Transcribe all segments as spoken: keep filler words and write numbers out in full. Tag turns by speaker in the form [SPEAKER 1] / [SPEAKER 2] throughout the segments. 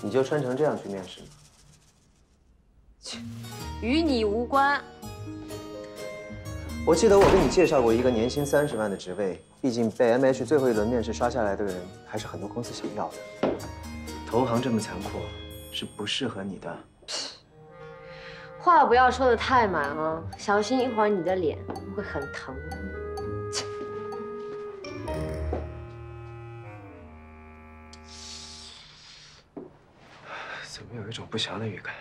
[SPEAKER 1] 你就穿成这样去面试吗？
[SPEAKER 2] 切，与你无关。
[SPEAKER 1] 我记得我给你介绍过一个年薪三十万的职位，毕竟被 M H 最后一轮面试刷下来的人，还是很多公司想要的。投行这么残酷，是不适合你的。
[SPEAKER 2] 话不要说的太满啊，小心一会儿你的脸会很疼。
[SPEAKER 1] 怎么有一种不祥的预感？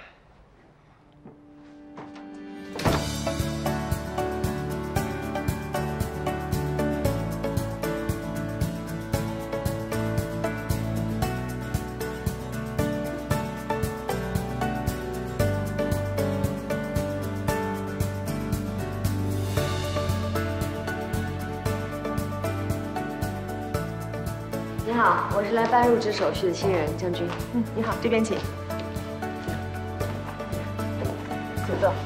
[SPEAKER 2] 你好，我是来办入职手续的新人江军。
[SPEAKER 3] 嗯，你好，这边请。请坐。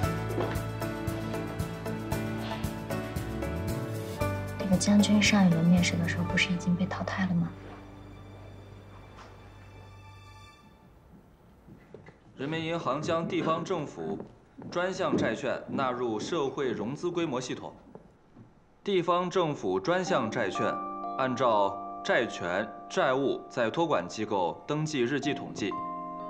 [SPEAKER 4] 那个将军上一轮面试的时候，不是已经被淘汰了吗？
[SPEAKER 5] 人民银行将地方政府专项债券纳入社会融资规模系统。地方政府专项债券按照债权债务在托管机构登记日记统计。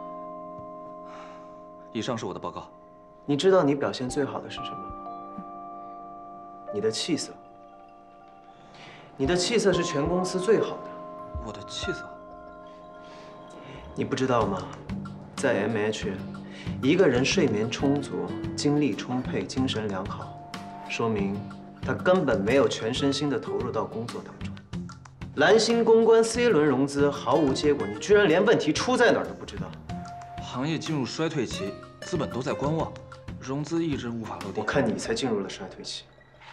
[SPEAKER 5] 以上是我的报告。
[SPEAKER 1] 你知道你表现最好的是什么吗？你的气色。你的气色是全公司最好的。
[SPEAKER 5] 我的气色？
[SPEAKER 1] 你不知道吗？在 M H， 一个人睡眠充足、精力充沛、精神良好，说明他根本没有全身心的投入到工作当中。蓝星公关 C 轮融资毫无结果，你居然连问题出在哪儿都不知道。
[SPEAKER 5] 行业进入衰退期，资本都在观望，融资一直无法落地。
[SPEAKER 1] 我看你才进入了衰退期。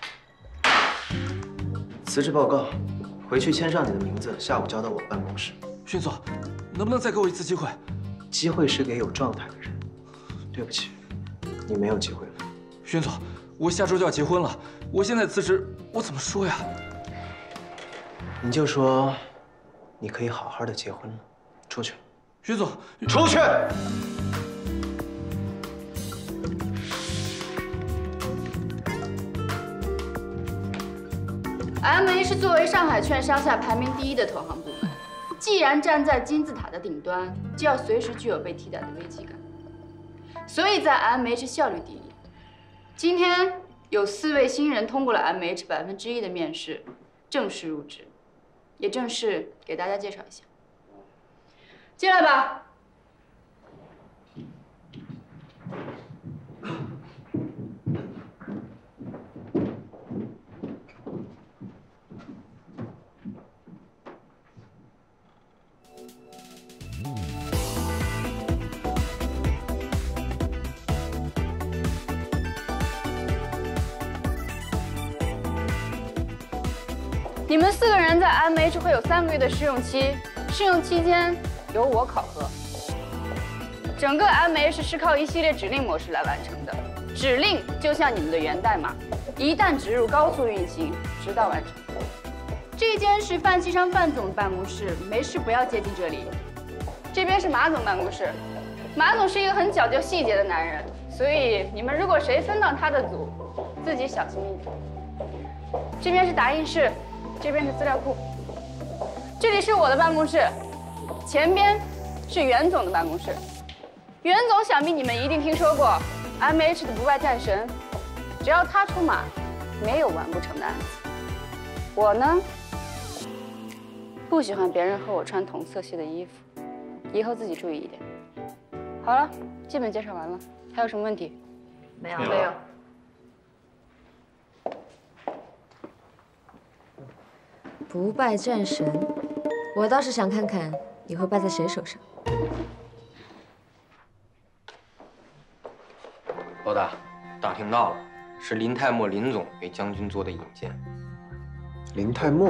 [SPEAKER 1] 辞职报告，回去签上你的名字，下午交到我办公室。
[SPEAKER 5] 迅总，能不能再给我一次机会？
[SPEAKER 1] 机会是给有状态的人。对不起，你没有机会了。
[SPEAKER 5] 迅总，我下周就要结婚了，我现在辞职，我怎么说呀？
[SPEAKER 1] 你就说，你可以好好的结婚了。出去。
[SPEAKER 5] 迅总，
[SPEAKER 1] 出去。
[SPEAKER 6] M A 是作为上海券商下排名第一的投行部门，既然站在金字塔的顶端，就要随时具有被替代的危机感。所以在 M H 效率第一。今天有四位新人通过了 M H 百分之一的面试，正式入职。也正式给大家介绍一下，进来吧。你们四个人在 M H 会有三个月的试用期，试用期间由我考核。整个 M H 是靠一系列指令模式来完成的，指令就像你们的源代码，一旦植入高速运行，直到完成。这间是范锡商范总的办公室，没事不要接近这里。这边是马总办公室，马总是一个很讲究细节的男人，所以你们如果谁分到他的组，自己小心一点。这边是打印室。这边是资料库，这里是我的办公室，前边是袁总的办公室。袁总想必你们一定听说过 M H 的不败战神，只要他出马，没有完不成的案子。我呢，不喜欢别人和我穿同色系的衣服，以后自己注意一点。好了，基本介绍完了，还有什么问题？
[SPEAKER 2] 没有，
[SPEAKER 6] 没有。
[SPEAKER 2] 不败战神，我倒是想看看你会败在谁手上。
[SPEAKER 7] 老大，打听到了，是林泰墨林总给将军做的引荐。
[SPEAKER 1] 林泰墨，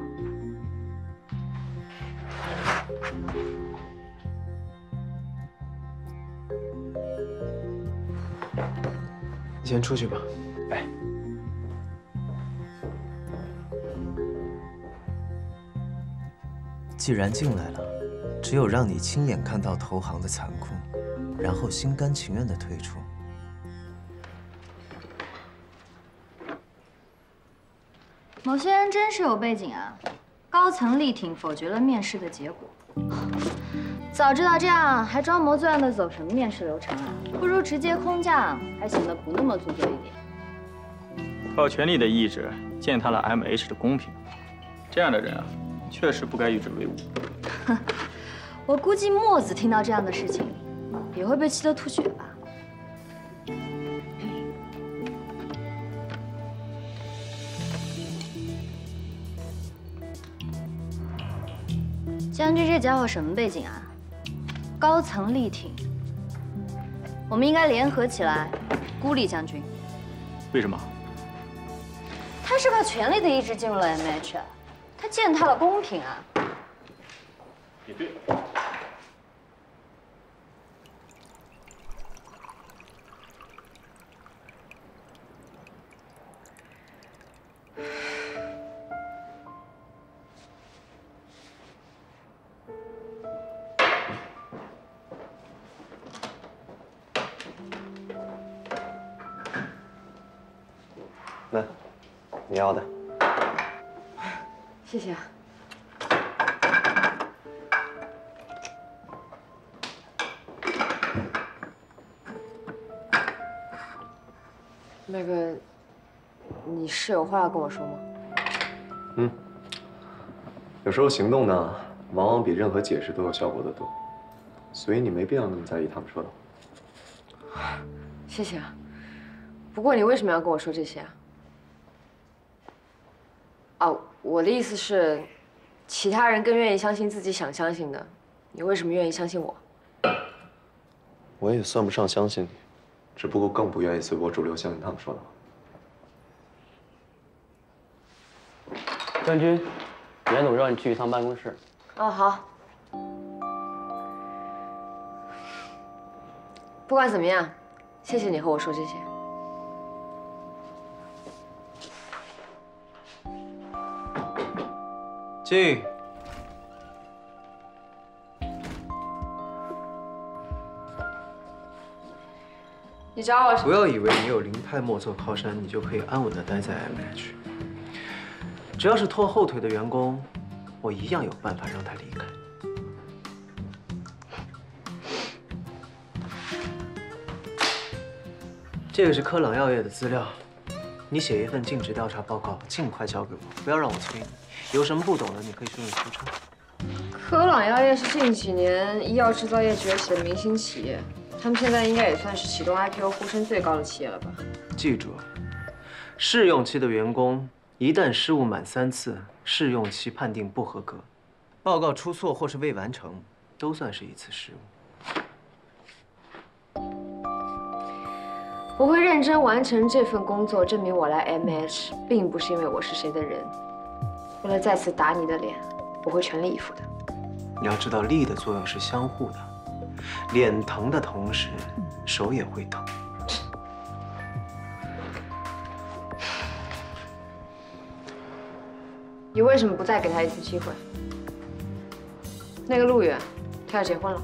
[SPEAKER 1] 你先出去吧。
[SPEAKER 7] 哎。
[SPEAKER 8] 既然进来了，
[SPEAKER 1] 只有让你亲眼看到投行的残酷，然后心甘情愿地退出。
[SPEAKER 4] 某些人真是有背景啊！高层力挺否决了面试的结果。早知道这样，还装模作样的走什么面试流程啊？不如直接空降，还显得不那么做作一点。
[SPEAKER 8] 靠权力的意志践踏了 M H 的公平，这样的人啊，确实不该与之为伍。
[SPEAKER 4] 哼，我估计墨子听到这样的事情，也会被气得吐血吧。 将军这家伙什么背景啊？高层力挺，我们应该联合起来孤立将军。
[SPEAKER 8] 为什么？
[SPEAKER 4] 他是靠权力的意志进入了 M H， 他践踏了公平啊！
[SPEAKER 8] 也对。
[SPEAKER 1] 来，你要的。
[SPEAKER 3] 谢谢啊。那个，你是有话要跟我说吗？
[SPEAKER 9] 嗯，有时候行动呢，往往比任何解释都有效果的多，所以你没必要那么在意他们说的话。
[SPEAKER 3] 谢谢啊。不过你为什么要跟我说这些啊？ 哦，我的意思是，其他人更愿意相信自己想相信的，你为什么愿意相信我？
[SPEAKER 9] 我也算不上相信你，只不过更不愿意随波逐流相信他们说的话。
[SPEAKER 10] 将军，袁总让你去一趟办公室。
[SPEAKER 3] 哦，好。不管怎么样，谢谢你和我说这些。
[SPEAKER 1] 进。
[SPEAKER 3] 你找我什么？
[SPEAKER 1] 不要以为你有林泰墨做靠山，你就可以安稳地待在 M H。只要是拖后腿的员工，我一样有办法让他离开。这个是科朗药业的资料，你写一份尽职调查报告，尽快交给我，不要让我催你。 有什么不懂的，你可以顺理出称。
[SPEAKER 3] 科朗药业是近几年医药制造业崛起的明星企业，他们现在应该也算是启动 I P O 呼声最高的企业了吧？
[SPEAKER 1] 记住，试用期的员工一旦失误满三次，试用期判定不合格，报告出错或是未完成，都算是一次失误。
[SPEAKER 3] 我会认真完成这份工作，证明我来 M H 并不是因为我是谁的人。 为了再次打你的脸，我会全力以赴的。
[SPEAKER 1] 你要知道，力的作用是相互的，脸疼的同时，手也会疼。
[SPEAKER 3] 你为什么不再给他一次机会？那个陆远，他要结婚了。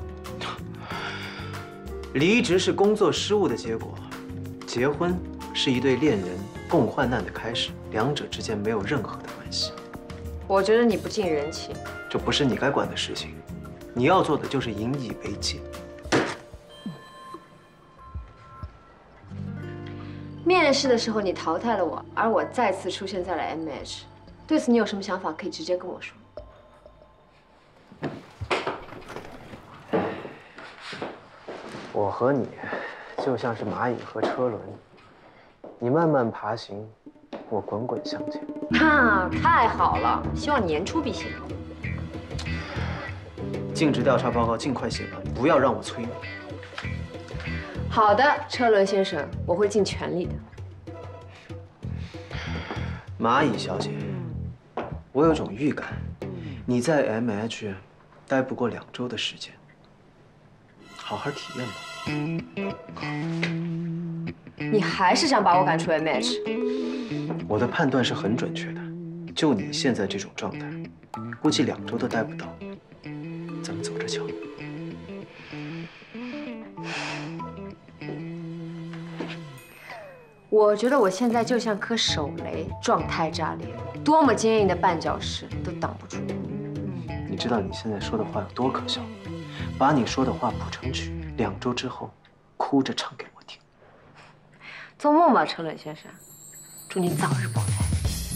[SPEAKER 1] 离职是工作失误的结果，结婚是一对恋人共患难的开始，两者之间没有任何的关系。
[SPEAKER 3] 我觉得你不近人情，
[SPEAKER 1] 这不是你该管的事情。你要做的就是引以为戒。
[SPEAKER 3] 面试的时候你淘汰了我，而我再次出现在了 M H， 对此你有什么想法可以直接跟我说。
[SPEAKER 1] 我和你就像是蚂蚁和车轮，你慢慢爬行，我滚滚向前。
[SPEAKER 3] 哈，太好了！希望你言出必行。
[SPEAKER 1] 尽职调查报告尽快写完，不要让我催你。
[SPEAKER 3] 好的，车轮先生，我会尽全力的。
[SPEAKER 1] 蚂蚁小姐，我有种预感，你在 M H 待不过两周的时间，好好体验吧。
[SPEAKER 3] 你还是想把我赶出 M H？
[SPEAKER 1] 我的判断是很准确的，就你现在这种状态，估计两周都待不到。 咱们走着瞧。
[SPEAKER 3] 我觉得我现在就像颗手雷，状态炸裂，多么坚硬的绊脚石都挡不住我。
[SPEAKER 1] 你知道你现在说的话有多可笑？把你说的话谱成曲，两周之后，哭着唱给我听。
[SPEAKER 3] 做梦吧，车冷先生，祝你早日爆胎。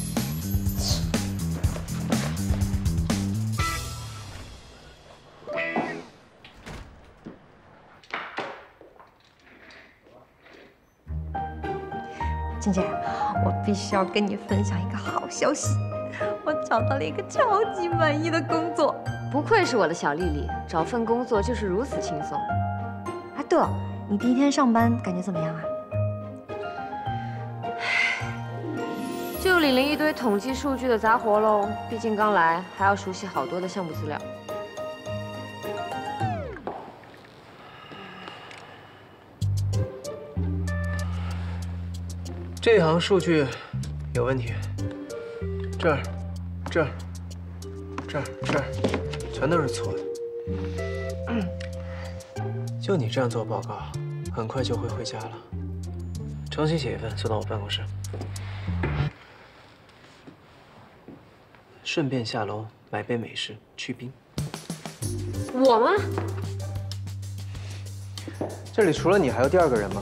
[SPEAKER 11] 静姐，我必须要跟你分享一个好消息，我找到了一个超级满意的工作。
[SPEAKER 3] 不愧是我的小丽丽，找份工作就是如此轻松。
[SPEAKER 11] 啊，对了，你第一天上班感觉怎么样啊？
[SPEAKER 3] 就领了一堆统计数据的杂活喽，毕竟刚来，还要熟悉好多的项目资料。
[SPEAKER 1] 这行数据有问题，这儿、这儿、这儿、这儿，全都是错的。就你这样做报告，很快就会回家了。重新写一份，送到我办公室。顺便下楼买杯美式去冰。
[SPEAKER 3] 我吗？
[SPEAKER 1] 这里除了你，还有第二个人吗？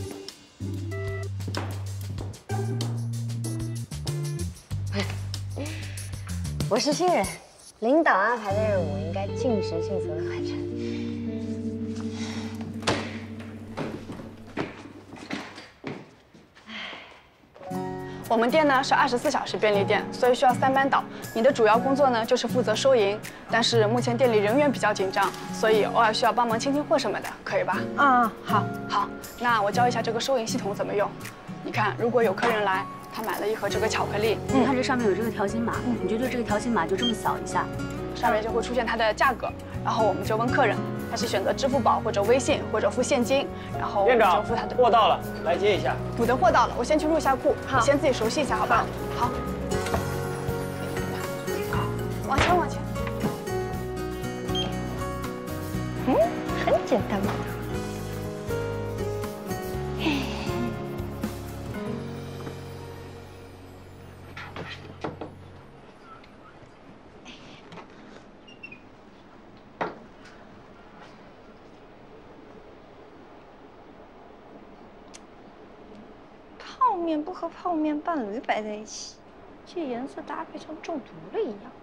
[SPEAKER 2] 我是新人，领导安排的任务应该尽职尽责的完成。
[SPEAKER 6] 我们店呢是二十四小时便利店，所以需要三班倒。你的主要工作呢就是负责收银，但是目前店里人员比较紧张，所以偶尔需要帮忙清清货什么的，可以吧？
[SPEAKER 11] 啊，好，
[SPEAKER 6] 好。那我教一下这个收银系统怎么用。你看，如果有客人来。 他买了一盒这个巧克力，
[SPEAKER 12] 你看这上面有这个条形码，你就对这个条形码就这么扫一下，
[SPEAKER 6] 上面就会出现它的价格，然后我们就问客人，他是选择支付宝或者微信或者付现金，然后
[SPEAKER 10] 店长
[SPEAKER 6] 付他的。
[SPEAKER 10] 货到了，来接一下。
[SPEAKER 6] 你的货到了，我先去入一下库，你先自己熟悉一下，好吧？好。往前往前。
[SPEAKER 11] 嗯，很简单嘛。 泡面不和泡面伴侣摆在一起，这颜色搭配成中毒了一样。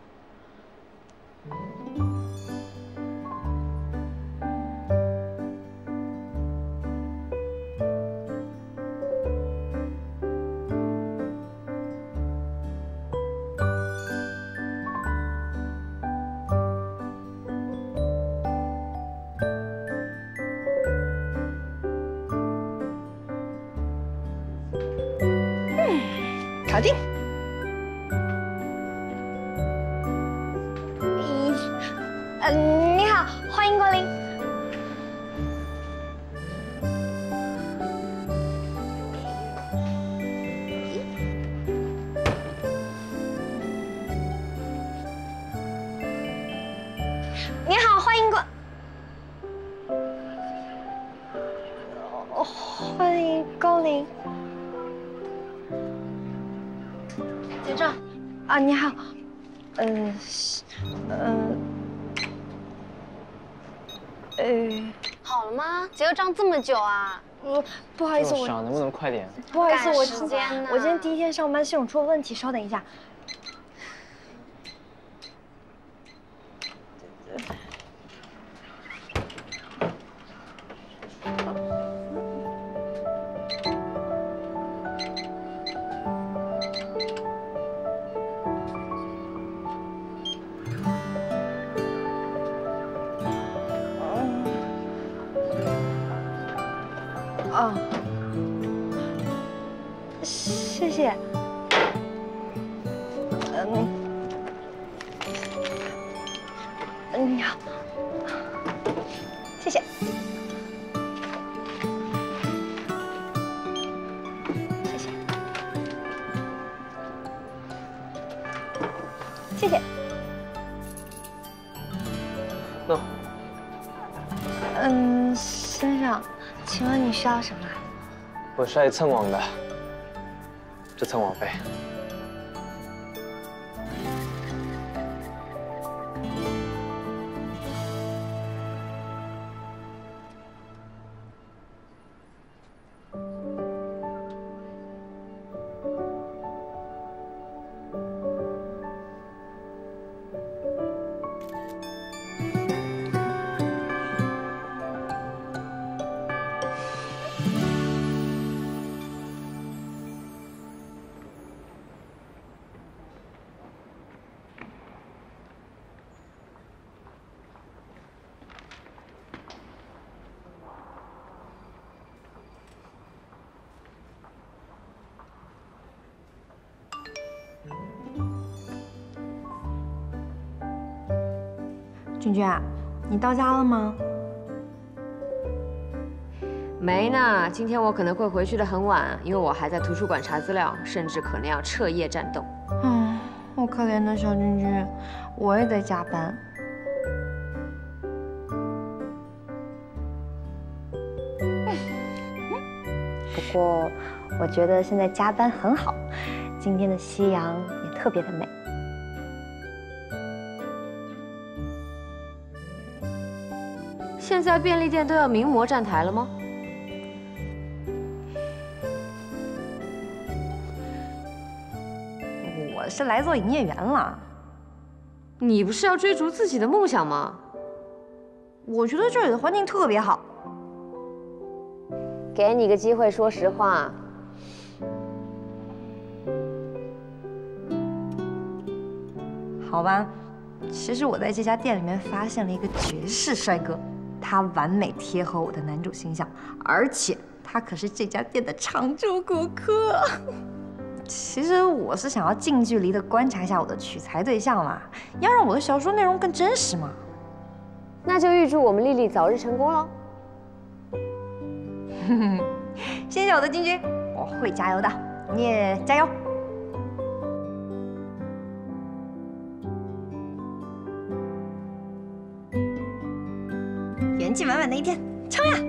[SPEAKER 11] 搞定。
[SPEAKER 2] 咦，呃，你好，欢迎光临。你好，欢迎光。哦，欢迎光临。 结账啊，你好，呃，呃，呃，
[SPEAKER 4] 好了吗？结个账这么久啊？
[SPEAKER 11] 呃，不好意思，我
[SPEAKER 10] 能不能快点？
[SPEAKER 11] 不好意思，我
[SPEAKER 4] 时间呢？
[SPEAKER 11] 我今天第一天上班，系统出了问题，稍等一下。哦，谢谢。嗯，嗯，你好，谢谢。谢谢。谢谢。
[SPEAKER 1] 喏。
[SPEAKER 11] 嗯，先生，请问你需要什么？
[SPEAKER 10] 我是来蹭网的，这蹭网费。
[SPEAKER 11] 君君啊，你到家了吗？
[SPEAKER 3] 没呢，今天我可能会回去的很晚，因为我还在图书馆查资料，甚至可能要彻夜战斗。
[SPEAKER 11] 嗯，我可怜的小君君，我也得加班。不过，我觉得现在加班很好，今天的夕阳也特别的美。
[SPEAKER 3] 现在便利店都要名模站台了吗？
[SPEAKER 11] 我是来做营业员了。
[SPEAKER 3] 你不是要追逐自己的梦想吗？
[SPEAKER 11] 我觉得这里的环境特别好。
[SPEAKER 3] 给你个机会，说实话。
[SPEAKER 11] 好吧，其实我在这家店里面发现了一个绝世帅哥。 他完美贴合我的男主形象，而且他可是这家店的常驻顾客。其实我是想要近距离的观察一下我的取材对象啦，要让我的小说内容更真实嘛。
[SPEAKER 3] 那就预祝我们丽丽早日成功喽！
[SPEAKER 11] 谢谢我的君君，我会加油的，你也加油。 元气满满的一天，冲呀！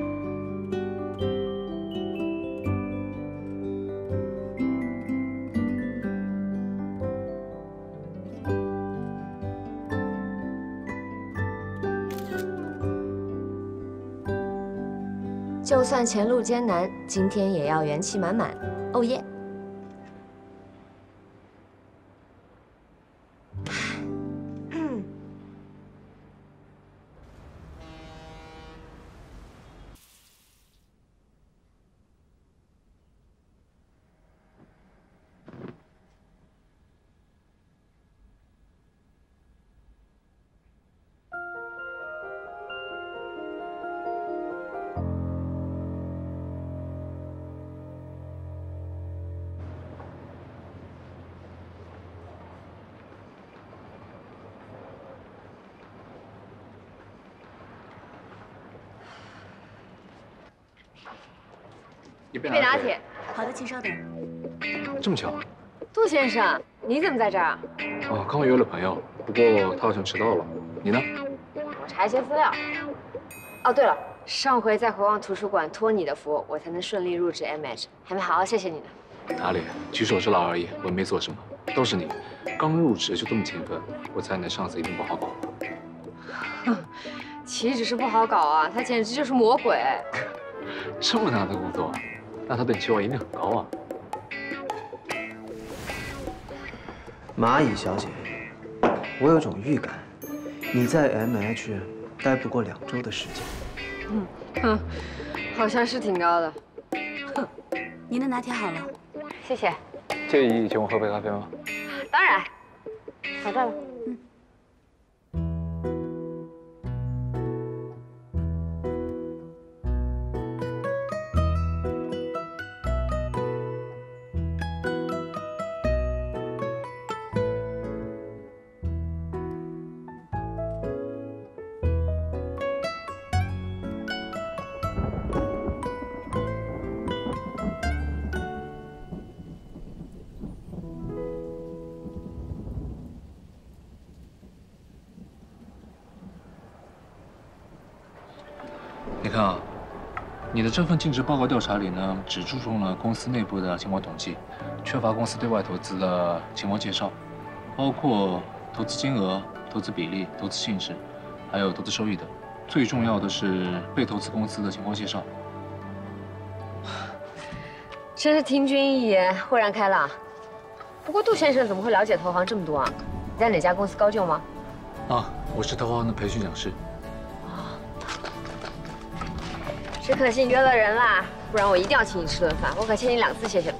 [SPEAKER 2] 就算前路艰难，今天也要元气满满。哦耶！
[SPEAKER 13] 一杯
[SPEAKER 3] 拿铁。
[SPEAKER 12] 好的，请稍等。
[SPEAKER 13] 这么巧？
[SPEAKER 3] 杜先生，你怎么在这儿？
[SPEAKER 13] 哦，刚好约了朋友，不过他好像迟到了。你呢？
[SPEAKER 3] 我查一些资料。哦，对了，上回在回望图书馆托你的福，我才能顺利入职 M H， 还没好好谢谢你呢。
[SPEAKER 13] 哪里？举手之劳而已，我没做什么，都是你，刚入职就这么勤奋，我猜你的上司一定不好搞。
[SPEAKER 3] 哼，岂止是不好搞啊，他简直就是魔鬼。
[SPEAKER 13] 这么难的工作，那他对你期望一定很高啊。
[SPEAKER 1] 蚂蚁小姐，我有种预感，你在 M H 待不过两周的时间。
[SPEAKER 3] 嗯哼，好像是挺高的。
[SPEAKER 12] 哼，您的拿铁好了，
[SPEAKER 3] 谢谢。
[SPEAKER 8] 介意请我喝杯咖啡吗？
[SPEAKER 3] 当然，好在了。
[SPEAKER 12] 嗯。
[SPEAKER 13] 看啊，你的这份尽职报告调查里呢，只注重了公司内部的情况统计，缺乏公司对外投资的情况介绍，包括投资金额、投资比例、投资性质，还有投资收益等。最重要的是被投资公司的情况介绍。
[SPEAKER 2] 真是听君一言，豁然开朗。不过杜先生怎么会了解投行这么多啊？你在哪家公司高就吗？
[SPEAKER 13] 啊，我是投行的培训讲师。
[SPEAKER 2] 只可惜约了人啦，不然我一定要请你吃顿饭，我可欠你两次谢谢呢。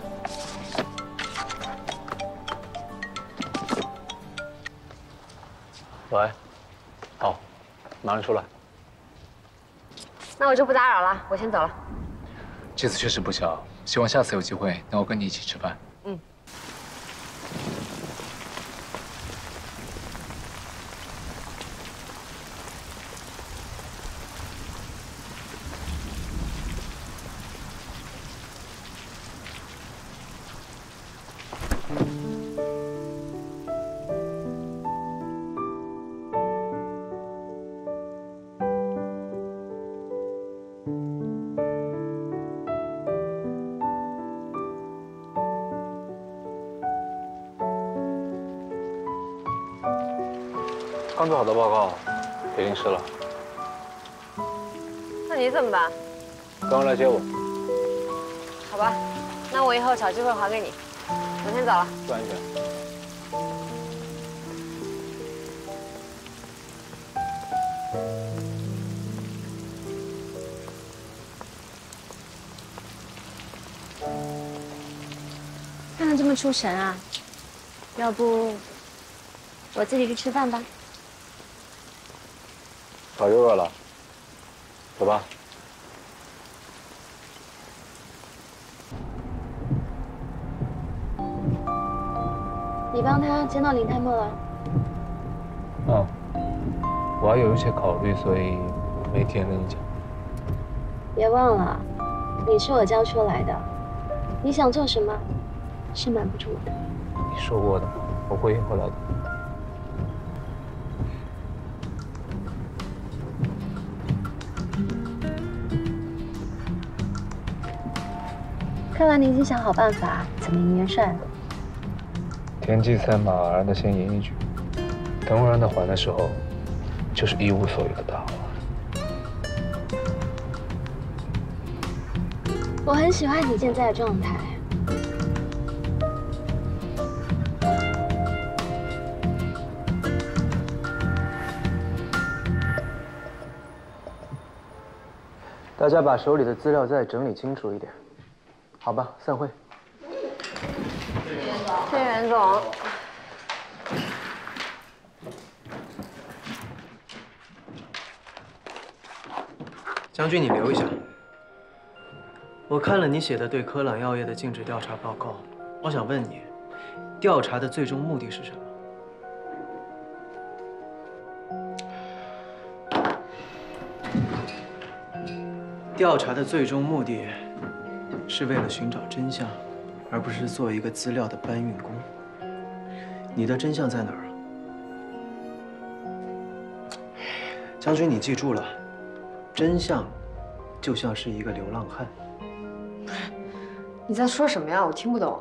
[SPEAKER 8] 喂，好，马上出来。
[SPEAKER 2] 那我就不打扰了，我先走了。
[SPEAKER 13] 这次确实不巧，希望下次有机会能够跟你一起吃饭。
[SPEAKER 2] 嗯。
[SPEAKER 8] 刚做好的报告给临时了，
[SPEAKER 2] 那你怎么办？
[SPEAKER 8] 刚刚来接我，
[SPEAKER 2] 好吧，那我以后找机会还给你。我先走了。
[SPEAKER 8] 注意安全。
[SPEAKER 12] 看得这么出神啊，要不我自己去吃饭吧。
[SPEAKER 8] 早就饿了，走吧。
[SPEAKER 12] 你帮他见到林太墨了？
[SPEAKER 13] 嗯，我还有一些考虑，所以没提前跟你讲。
[SPEAKER 12] 别忘了，你是我教出来的，你想做什么，是瞒不住我的。
[SPEAKER 13] 你说过的，我会应回来的。
[SPEAKER 12] 看来你已经想好办法怎么赢元帅了。
[SPEAKER 13] 田忌赛马，让他先赢一局，等我让他还的时候，就是一无所有的大话。
[SPEAKER 12] 我很喜欢你现在的状态。
[SPEAKER 1] 大家把手里的资料再整理清楚一点，好吧？散会。
[SPEAKER 2] 谢谢袁总。
[SPEAKER 1] 将军，你留一下。我看了你写的对科朗药业的尽职调查报告，我想问你，调查的最终目的是什么？调查的最终目的，是为了寻找真相，而不是做一个资料的搬运工。你的真相在哪儿啊？将军，你记住了，真相就像是一个流浪汉。
[SPEAKER 2] 你在说什么呀？我听不懂。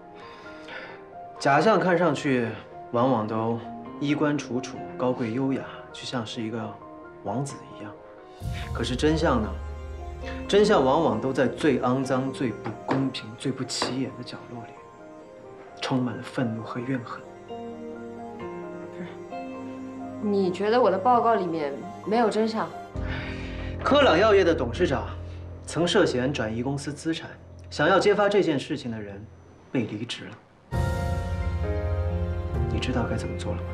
[SPEAKER 1] 假象看上去往往都衣冠楚楚、高贵优雅，就像是一个王子一样。可是真相呢？真相往往都在最肮脏、最不公平、最不起眼的角落里，充满了愤怒和怨恨。
[SPEAKER 2] 你觉得我的报告里面没有真相？
[SPEAKER 1] 科朗药业的董事长曾涉嫌转移公司资产，想要揭发这件事情的人被离职了。你知道该怎么做了吗？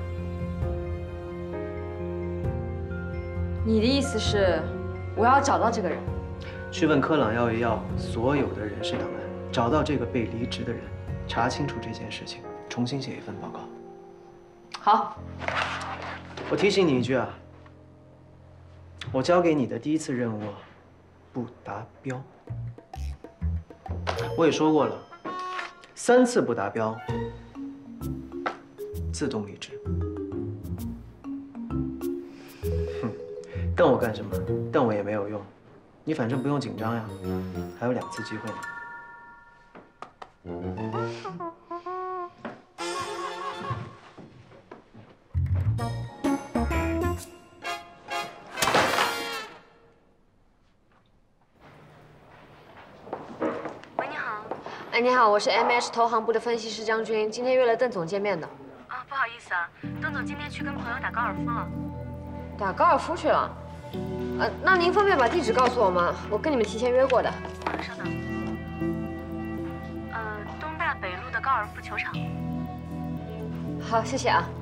[SPEAKER 2] 你的意思是，我要找到这个人？
[SPEAKER 1] 去问科朗药业要所有的人事档案，找到这个被离职的人，查清楚这件事情，重新写一份报告。
[SPEAKER 2] 好。
[SPEAKER 1] 我提醒你一句啊，我交给你的第一次任务不达标。我也说过了，三次不达标，自动离职。哼，瞪我干什么？瞪我也没有用。 你反正不用紧张呀，还有两次机会呢。
[SPEAKER 2] 喂，你好。哎，你好，我是 M H 投行部的分析师张军，今天约了邓总见面的。
[SPEAKER 14] 啊，不好意思啊，邓总今天去跟朋友打高尔夫了。
[SPEAKER 2] 打高尔夫去了？呃，那您方便把地址告诉我吗？我跟你们提前约过的。
[SPEAKER 14] 稍等。呃，东大北路的高尔夫球场。
[SPEAKER 2] 好，谢谢啊。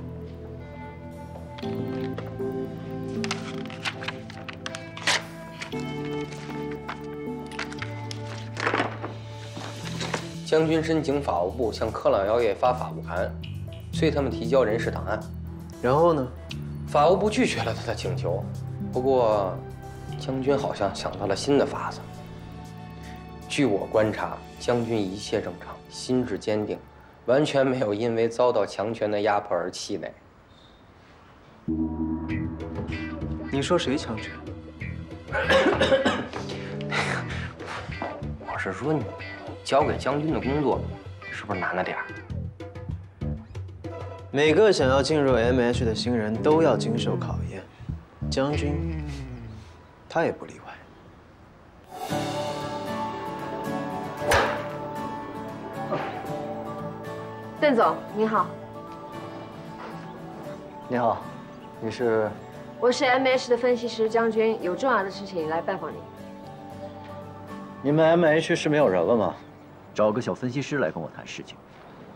[SPEAKER 7] 将军申请法务部向科朗药业发法务函，催他们提交人事档案。
[SPEAKER 1] 然后呢？
[SPEAKER 7] 法务部拒绝了他的请求。不过，将军好像想到了新的法子。据我观察，将军一切正常，心智坚定，完全没有因为遭到强权的压迫而气馁。
[SPEAKER 1] 你说谁强权？
[SPEAKER 7] 我是说你交给将军的工作，是不是难了点儿？
[SPEAKER 1] 每个想要进入 M H 的新人都要经受考验，将军，他也不例外。
[SPEAKER 2] 邓总，你好。
[SPEAKER 10] 你好，你是？
[SPEAKER 2] 我是 M H 的分析师张军，有重要的事情来拜访你。
[SPEAKER 10] 你们 M H 是没有人了吗？找个小分析师来跟我谈事情。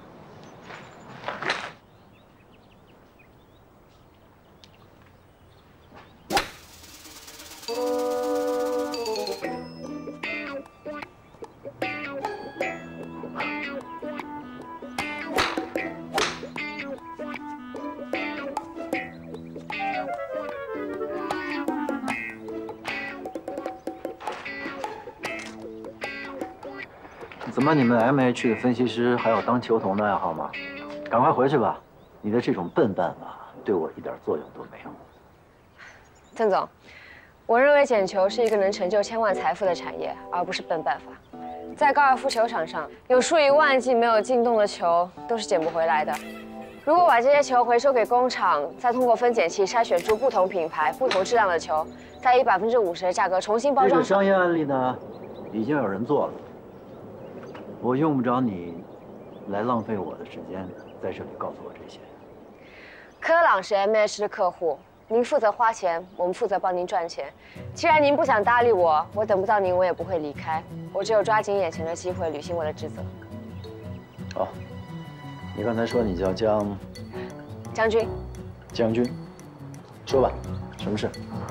[SPEAKER 10] 怎么，你们 M H 的分析师还有当球童的爱好吗？赶快回去吧，你的这种笨办法对我一点作用都没有。
[SPEAKER 2] 邓总，我认为捡球是一个能成就千万财富的产业，而不是笨办法。在高尔夫球场上，有数以万计没有进洞的球都是捡不回来的。如果把这些球回收给工厂，再通过分拣器筛选出不同品牌、不同质量的球，再以百分之五十的价格重新包装。
[SPEAKER 10] 这个商业案例呢，已经有人做了。我用不着你来浪费我的时间，在这里告诉我这些。
[SPEAKER 2] 科朗是 M H 的客户，您负责花钱，我们负责帮您赚钱。既然您不想搭理我，我等不到您，我也不会离开。我只有抓紧眼前的机会，履行我的职责。
[SPEAKER 10] 好，你刚才说你叫江
[SPEAKER 2] 将军。
[SPEAKER 10] 将军，说吧，什么事？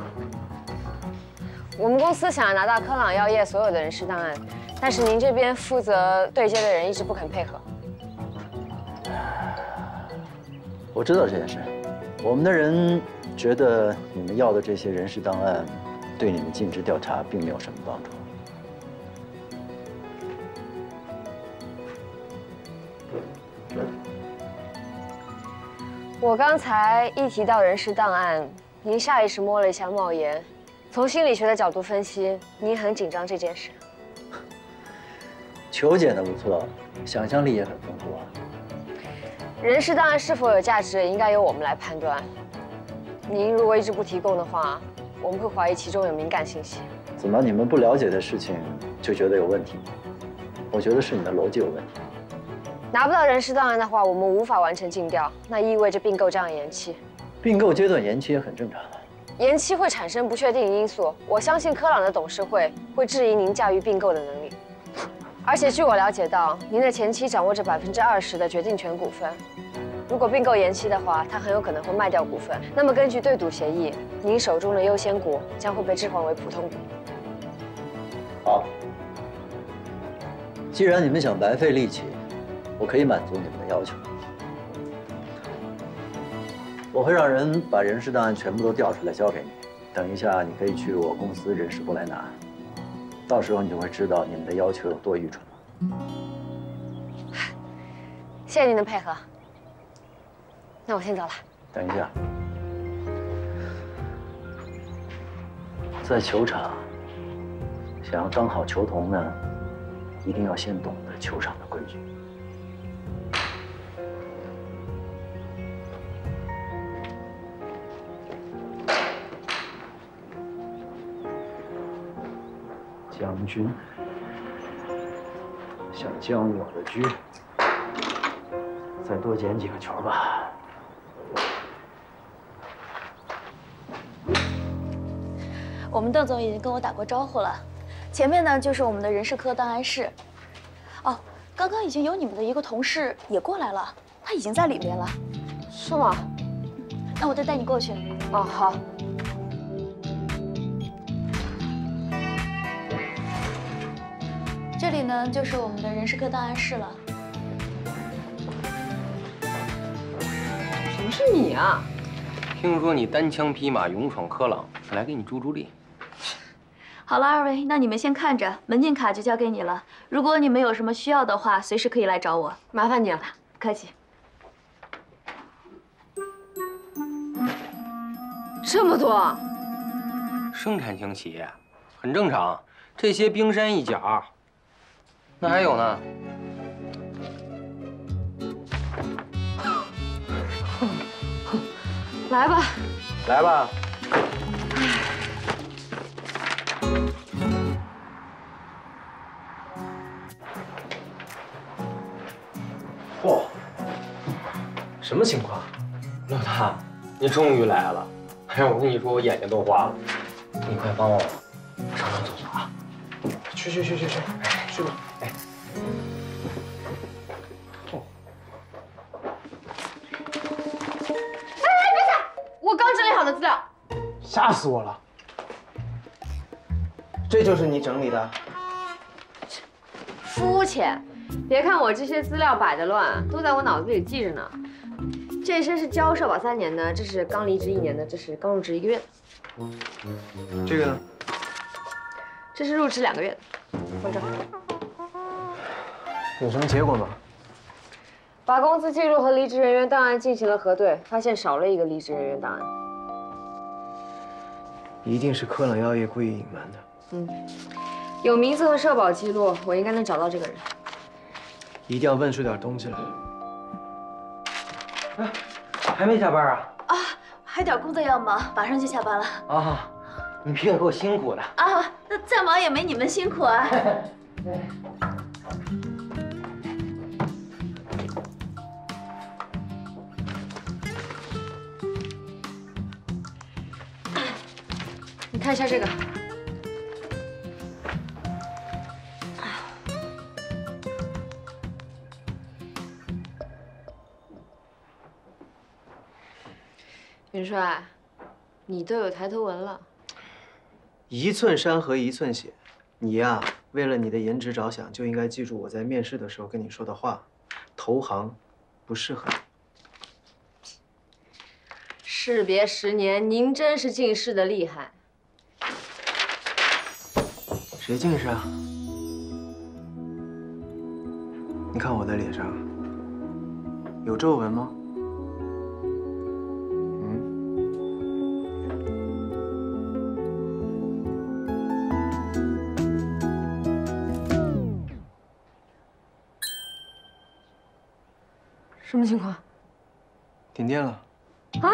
[SPEAKER 2] 我们公司想要拿到科朗药业所有的人事档案。但是您这边负责对接的人一直不肯配合。
[SPEAKER 10] 我知道这件事，我们的人觉得你们要的这些人事档案，对你们尽职调查并没有什么帮助。
[SPEAKER 2] 我刚才一提到人事档案，您下意识摸了一下帽檐。从心理学的角度分析，您很紧张这件事。
[SPEAKER 10] 球捡得不错，想象力也很丰富啊。
[SPEAKER 2] 人事档案是否有价值，应该由我们来判断。您如果一直不提供的话，我们会怀疑其中有敏感信息。
[SPEAKER 10] 怎么，你们不了解的事情就觉得有问题？我觉得是你的逻辑有问题。
[SPEAKER 2] 拿不到人事档案的话，我们无法完成竞调，那意味着并购将要延期。
[SPEAKER 10] 并购阶段延期也很正常啊。
[SPEAKER 2] 延期会产生不确定因素，我相信科朗的董事会会质疑您驾驭并购的能力。而且据我了解到，您的前妻掌握着百分之二十的决定权股份。如果并购延期的话，他很有可能会卖掉股份。那么根据对赌协议，您手中的优先股将会被置换为普通股。
[SPEAKER 10] 好，既然你们想白费力气，我可以满足你们的要求。我会让人把人事档案全部都调出来交给你。等一下，你可以去我公司人事部来拿。到时候你就会知道你们的要求有多愚蠢了。
[SPEAKER 2] 谢谢您的配合。那我先走了。
[SPEAKER 10] 等一下，在球场， 想要当好球童呢，一定要先懂得球场的规矩。将军想将我的车，再多捡几个球吧。
[SPEAKER 12] 我们邓总已经跟我打过招呼了，前面呢就是我们的人事科档案室。哦，刚刚已经有你们的一个同事也过来了，他已经在里面了。
[SPEAKER 2] 是吗？
[SPEAKER 12] 那我再带你过去。
[SPEAKER 2] 哦，好。
[SPEAKER 12] 这里呢就是我们的人事科档案室了。
[SPEAKER 2] 什么是你啊？
[SPEAKER 7] 听说你单枪匹马勇闯科朗，是来给你助助力。
[SPEAKER 12] 好了，二位，那你们先看着，门禁卡就交给你了。如果你们有什么需要的话，随时可以来找我。
[SPEAKER 2] 麻烦你了，
[SPEAKER 12] 不客气。
[SPEAKER 2] 这么多？
[SPEAKER 7] 生产型企业很正常，这些冰山一角。那还有呢？
[SPEAKER 2] 来吧，
[SPEAKER 7] 来吧。
[SPEAKER 1] 嚯，什么情况？
[SPEAKER 7] 老大，你终于来了！哎呀，我跟你说，我眼睛都花了。你快帮我上趟厕所啊！
[SPEAKER 1] 去去去去去，去吧。哎。
[SPEAKER 2] 我刚整理好的资料，
[SPEAKER 1] 吓死我了！这就是你整理的？
[SPEAKER 2] 肤浅！别看我这些资料摆的乱，都在我脑子里记着呢。这些是交社保三年的，这是刚离职一年的，这是刚入职一个月的。
[SPEAKER 1] 这个呢？
[SPEAKER 2] 这是入职两个月的，放这儿。
[SPEAKER 1] 有什么结果吗？
[SPEAKER 2] 把工资记录和离职人员档案进行了核对，发现少了一个离职人员档案。
[SPEAKER 1] 一定是科朗药业故意隐瞒的。
[SPEAKER 2] 嗯，有名字和社保记录，我应该能找到这个人。
[SPEAKER 1] 一定要问出点东西来。
[SPEAKER 7] 哎，还没下班啊？
[SPEAKER 12] 啊，还有点工作要忙，马上就下班了。
[SPEAKER 7] 啊，你别给我辛苦的。
[SPEAKER 12] 啊，那再忙也没你们辛苦啊。
[SPEAKER 2] 你看一下这个。元帅，你都有抬头纹了。
[SPEAKER 1] 一寸山河一寸血，你呀，为了你的颜值着想，就应该记住我在面试的时候跟你说的话：投行不适合你。
[SPEAKER 2] 士别十年，您真是进士的厉害。
[SPEAKER 1] 谁近视啊？你看我的脸上有皱纹吗？
[SPEAKER 2] 什么情况？
[SPEAKER 1] 停电了。
[SPEAKER 2] 啊！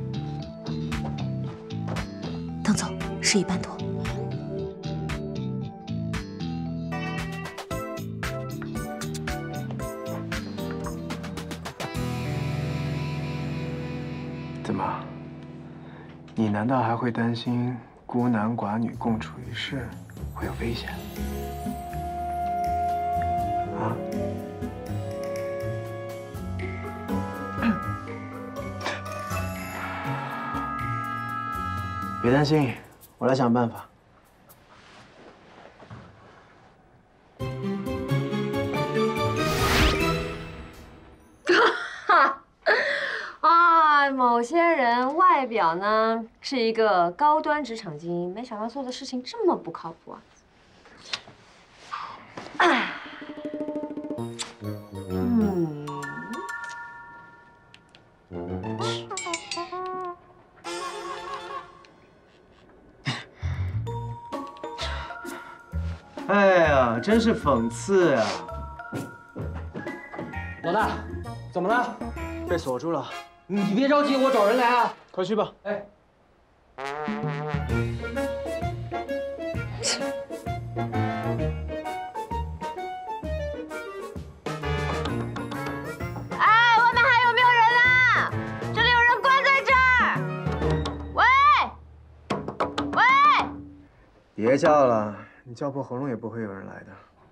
[SPEAKER 12] 邓总，事已办妥。
[SPEAKER 1] 怎么？你难道还会担心孤男寡女共处一室会有危险？啊？别担心，我来想办法。
[SPEAKER 2] 哈，啊，某些人外表呢是一个高端职场精英，没想到做的事情这么不靠谱啊！哎，嗯。
[SPEAKER 1] 呀，真是讽刺呀！
[SPEAKER 7] 老大，怎么了？
[SPEAKER 1] 被锁住了。
[SPEAKER 7] 你别着急，我找人来啊。
[SPEAKER 1] 快去吧。
[SPEAKER 7] 哎。
[SPEAKER 2] 哎，外面还有没有人啊？这里有人关在这儿。喂，喂。
[SPEAKER 1] 别叫了，你叫破喉咙也不会有人来的。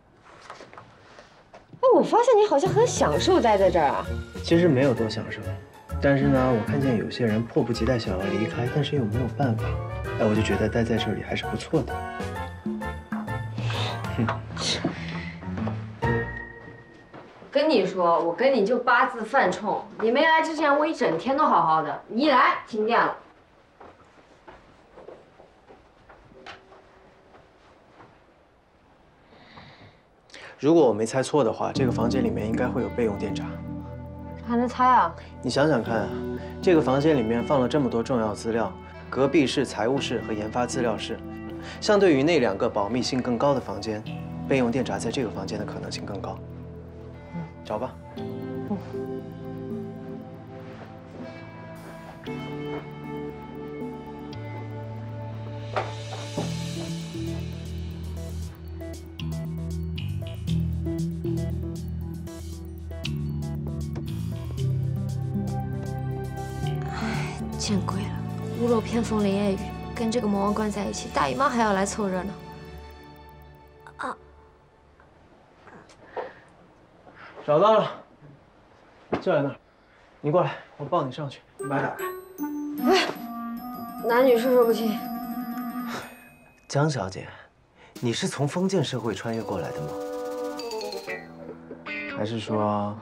[SPEAKER 2] 哎，我发现你好像很享受待在这儿啊。
[SPEAKER 1] 其实没有多享受，但是呢，我看见有些人迫不及待想要离开，但是又没有办法。哎，我就觉得待在这里还是不错的。哼。
[SPEAKER 2] 跟你说，我跟你就八字犯冲。你没来之前，我一整天都好好的，你一来停电了。
[SPEAKER 1] 如果我没猜错的话，这个房间里面应该会有备用电闸。
[SPEAKER 2] 还能猜啊？
[SPEAKER 1] 你想想看啊，这个房间里面放了这么多重要资料，隔壁是财务室和研发资料室，相对于那两个保密性更高的房间，备用电闸在这个房间的可能性更高。嗯，找吧。嗯。
[SPEAKER 3] 见鬼了！屋漏偏逢连夜雨，跟这个魔王关在一起，大姨妈还要来凑热闹。啊！
[SPEAKER 1] 找到了，就在那儿。你过来，我抱你上去，你把它打开。
[SPEAKER 2] 哎，男女授受不亲。
[SPEAKER 1] 江小姐，你是从封建社会穿越过来的吗？还是说，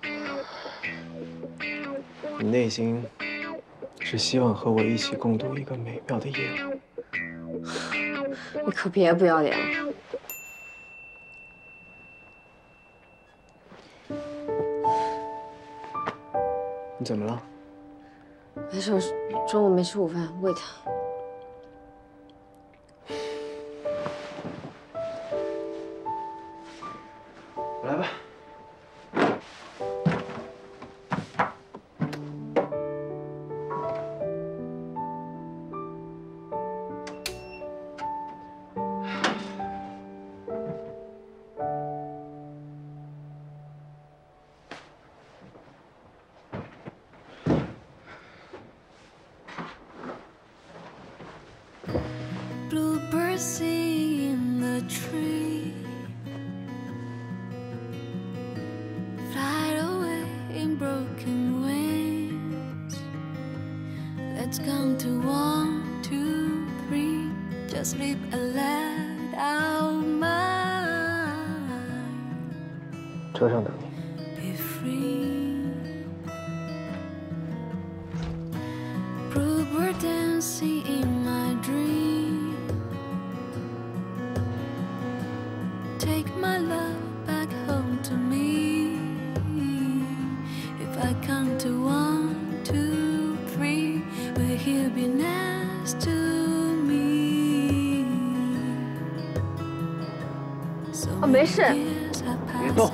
[SPEAKER 1] 你内心？是希望和我一起共度一个美妙的夜晚。
[SPEAKER 2] 你可别不要脸了。
[SPEAKER 1] 你怎么了？
[SPEAKER 2] 没事，中午没吃午饭，胃疼。
[SPEAKER 1] 来吧。
[SPEAKER 15] Bluebirds sing in the tree, fly away in broken wings. Let's count to one, two, three. Just sleep and let our mind
[SPEAKER 1] 车上等你。
[SPEAKER 15] be free. Bluebird dancing in my dream. Take my love back home to me. If I count to one, two, three, will you be next to me? So
[SPEAKER 2] 哦，没事，
[SPEAKER 1] 别动。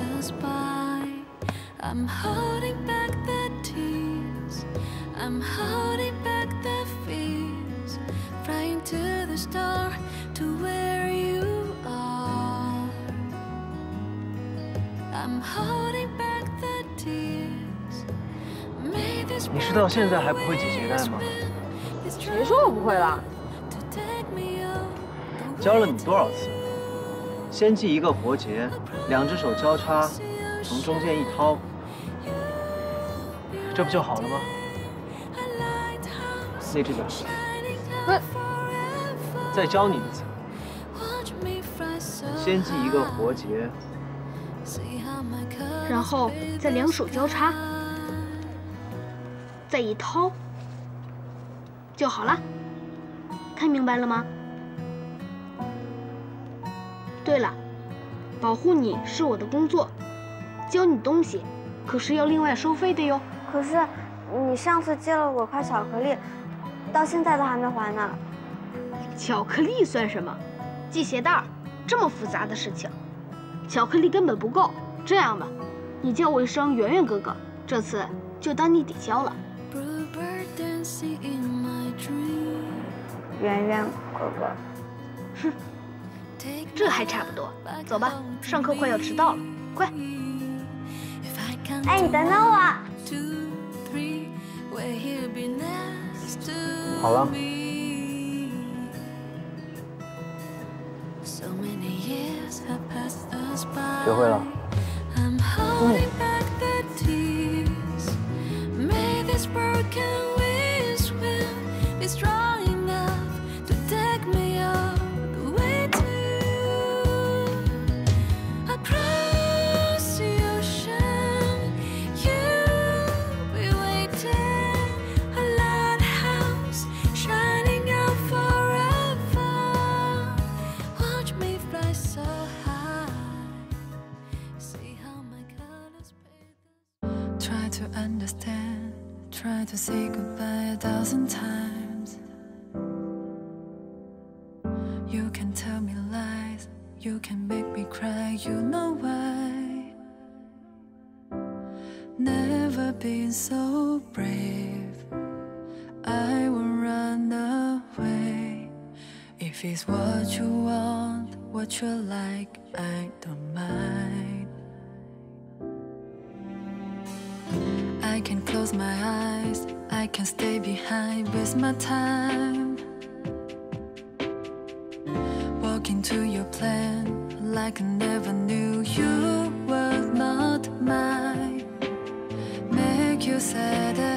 [SPEAKER 15] I'm holding back the tears. I'm holding back the fears. Flying to the star to where you are. I'm holding back the tears. May this
[SPEAKER 1] 你是到现在还不会系鞋带吗？
[SPEAKER 2] 谁说我不会了？
[SPEAKER 1] 教了你多少次？先系一个活结，两只手交叉，从中间一掏，这不就好了吗？那只脚，
[SPEAKER 2] 不，
[SPEAKER 1] 再教你一次。先系一个活结，
[SPEAKER 16] 然后再两手交叉，再一掏，就好了。看明白了吗？对了，保护你是我的工作，教你东西可是要另外收费的哟。
[SPEAKER 12] 可是你上次借了我块巧克力，到现在都还没还呢。
[SPEAKER 16] 巧克力算什么？系鞋带儿这么复杂的事情， 巧克力根本不够。这样吧，你叫我一声圆圆哥哥，这次就当你抵消了。
[SPEAKER 6] 圆圆哥哥，
[SPEAKER 16] 哼，这还差不多。走吧，上课快要迟到了，快！
[SPEAKER 12] 哎，你等等我。
[SPEAKER 1] 好了。学会了。嗯。
[SPEAKER 15] Try to say goodbye a dozen times. You can tell me lies, you can make me cry, you know why. Never been so brave, I will run away. If it's what you want, what you like, I don't mind. I can close my eyes, I can stay behind, waste my time. Walk into your plan like I never knew you were not mine. Make you sad.